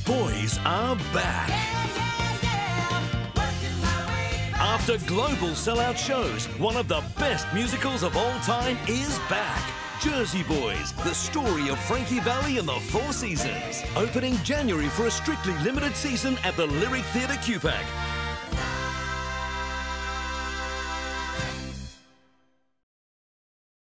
Boys are back. After global sellout shows, one of the best musicals of all time is back. Jersey Boys, the story of Frankie, Valli and the Four Seasons. Opening January for a strictly limited season at the Lyric Theatre QPAC.